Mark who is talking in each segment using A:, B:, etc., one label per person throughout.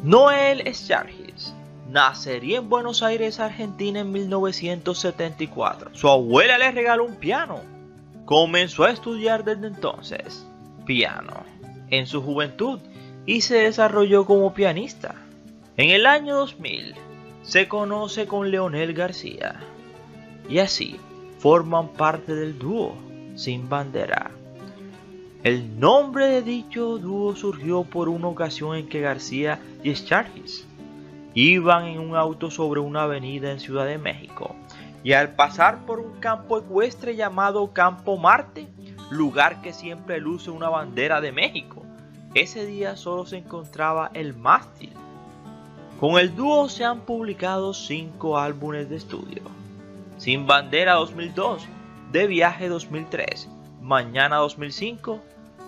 A: Noel Sturgis nacería en Buenos Aires, Argentina en 1974. Su abuela le regaló un piano. Comenzó a estudiar desde entonces piano en su juventud y se desarrolló como pianista. En el año 2000 se conoce con Leonel García y así forman parte del dúo Sin Bandera. El nombre de dicho dúo surgió por una ocasión en que García y Sturgis iban en un auto sobre una avenida en Ciudad de México y al pasar por un campo ecuestre llamado Campo Marte, lugar que siempre luce una bandera de México, ese día solo se encontraba el mástil. Con el dúo se han publicado 5 álbumes de estudio: Sin Bandera 2002, De Viaje 2003, Mañana 2005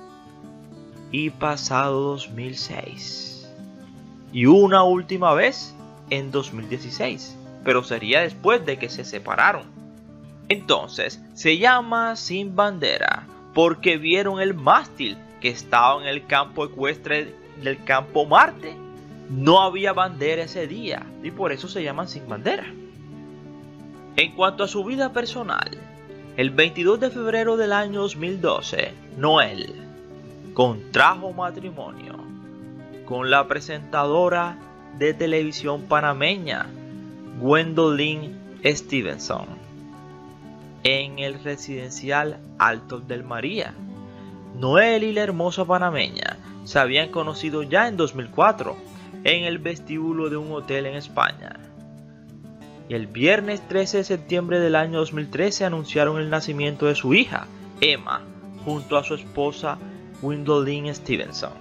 A: y Pasado 2006. Y una última vez en 2016, pero sería después de que se separaron. Entonces se llama Sin Bandera porque vieron el mástil que estaba en el campo ecuestre del Campo Marte. No había bandera ese día y por eso se llaman Sin Bandera. En cuanto a su vida personal, el 22 de febrero del año 2012, Noel contrajo matrimonio con la presentadora de televisión panameña Gwendolyn Stevenson en el residencial Altos del María. Noel y la hermosa panameña se habían conocido ya en 2004 en el vestíbulo de un hotel en España. Y el viernes 13 de septiembre del año 2013 anunciaron el nacimiento de su hija, Emma, junto a su esposa Gwendolyn Stevenson.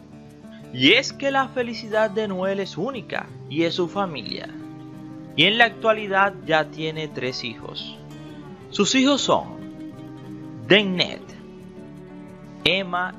A: Y es que la felicidad de Noel es única y es su familia. Y en la actualidad ya tiene 3 hijos. Sus hijos son Dainet, Emma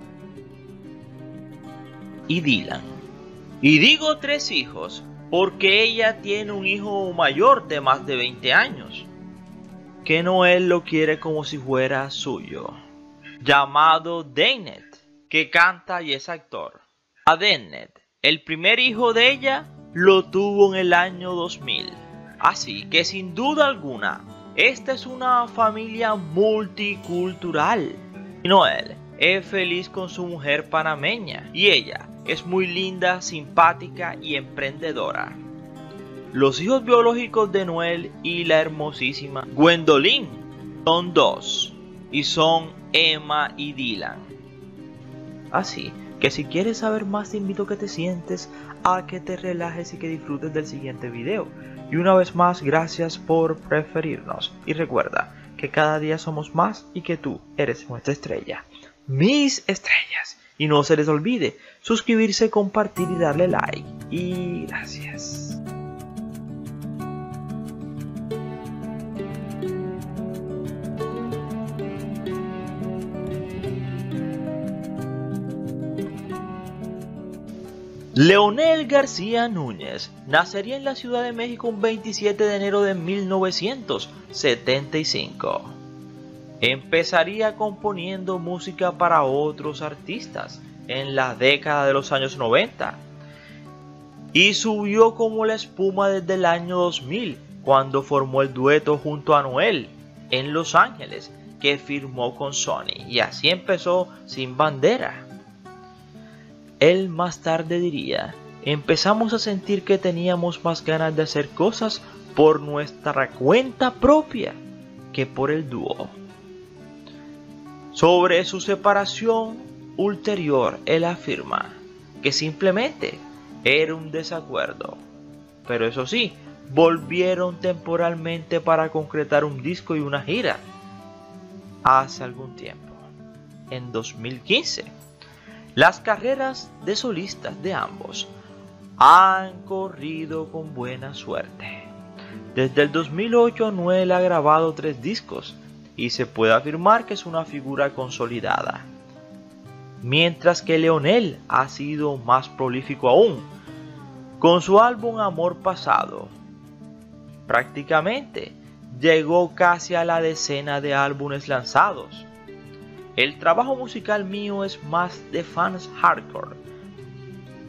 A: y Dylan. Y digo 3 hijos porque ella tiene un hijo mayor de más de 20 años, que Noel lo quiere como si fuera suyo, llamado Dainet, que canta y es actor. A Dainet, el primer hijo de ella, lo tuvo en el año 2000. Así que sin duda alguna, esta es una familia multicultural. Y Noel es feliz con su mujer panameña y ella es muy linda, simpática y emprendedora. Los hijos biológicos de Noel y la hermosísima Gwendolyn son 2 y son Emma y Dylan. Así que si quieres saber más te invito a que te sientes, a que te relajes y que disfrutes del siguiente video. Y una vez más, gracias por preferirnos y recuerda que cada día somos más y que tú eres nuestra estrella, mis estrellas. Y no se les olvide suscribirse, compartir y darle like. Y gracias. Leonel García Núñez nacería en la Ciudad de México un 27 de enero de 1975. Empezaría componiendo música para otros artistas en la década de los años 90 y subió como la espuma desde el año 2000 cuando formó el dueto junto a Noel en Los Ángeles, que firmó con Sony, y así empezó Sin Bandera. Él más tarde diría: empezamos a sentir que teníamos más ganas de hacer cosas por nuestra cuenta propia que por el dúo. Sobre su separación ulterior, él afirma que simplemente era un desacuerdo, pero eso sí, volvieron temporalmente para concretar un disco y una gira hace algún tiempo, en 2015. Las carreras de solistas de ambos han corrido con buena suerte. Desde el 2008 Noel ha grabado 3 discos y se puede afirmar que es una figura consolidada. Mientras que Leonel ha sido más prolífico aún, con su álbum Amor Pasado. Prácticamente llegó casi a la decena de álbumes lanzados. El trabajo musical mío es más de fans hardcore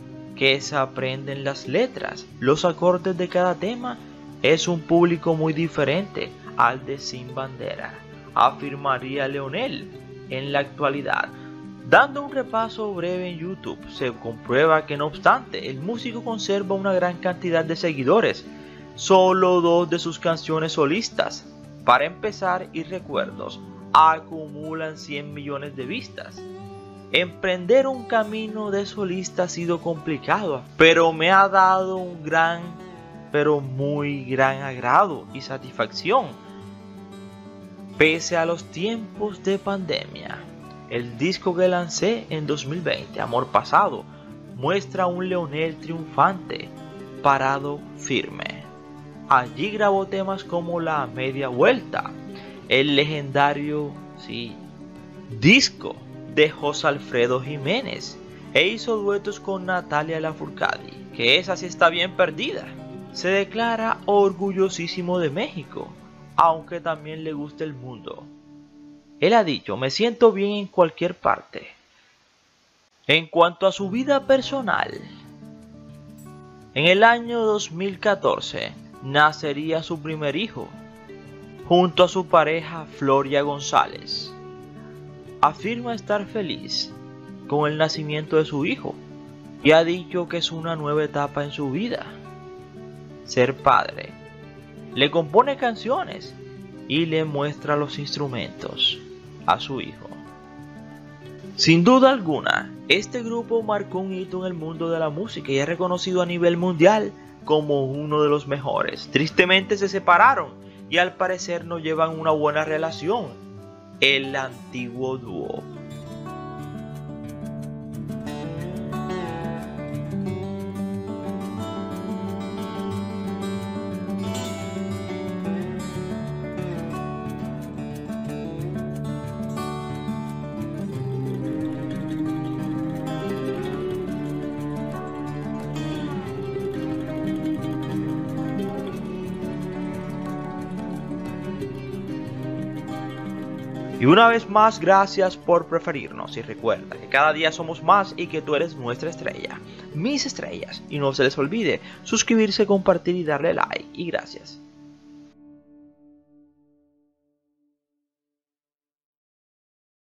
A: que se aprenden las letras, los acordes de cada tema. Es un público muy diferente al de Sin Bandera, afirmaría Leonel. En la actualidad, dando un repaso breve en YouTube, se comprueba que no obstante, el músico conserva una gran cantidad de seguidores. Solo 2 de sus canciones solistas, Para Empezar y Recuerdos, acumulan 100 millones de vistas. Emprender un camino de solista ha sido complicado, pero me ha dado un muy gran agrado y satisfacción. Pese a los tiempos de pandemia, el disco que lancé en 2020, Amor Pasado, muestra a un Leonel triunfante, parado firme. Allí grabó temas como La Media Vuelta, el legendario disco de José Alfredo Jiménez, e hizo duetos con Natalia Lafourcade, que esa sí está bien perdida. Se declara orgullosísimo de México, aunque también le gusta el mundo. Él ha dicho: me siento bien en cualquier parte. En cuanto a su vida personal, en el año 2014 nacería su primer hijo, junto a su pareja Floria González. Afirma estar feliz con el nacimiento de su hijo y ha dicho que es una nueva etapa en su vida. Ser padre. Le compone canciones y le muestra los instrumentos a su hijo. Sin duda alguna, este grupo marcó un hito en el mundo de la música y es reconocido a nivel mundial como uno de los mejores. Tristemente se separaron y al parecer no llevan una buena relación. El antiguo dúo. Y una vez más, gracias por preferirnos y recuerda que cada día somos más y que tú eres nuestra estrella, mis estrellas. Y no se les olvide suscribirse, compartir y darle like. Y gracias.